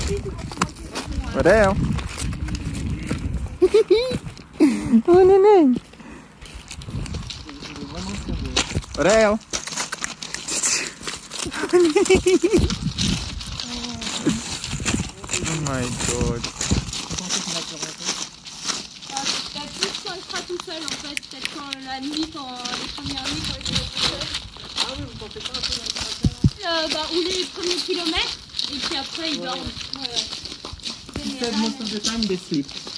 Rodeo. Oh, neném. Rodeo. Oh my god. Peut-être plus quand il sera tout seul en fait, peut-être quand la nuit, quand les premières nuits, quand il sera tout seul. Ah oui, vous pensez pas un peu dans Ou les premiers kilomètres, et puis après il dort. Voilà. He said most of the time they sleep.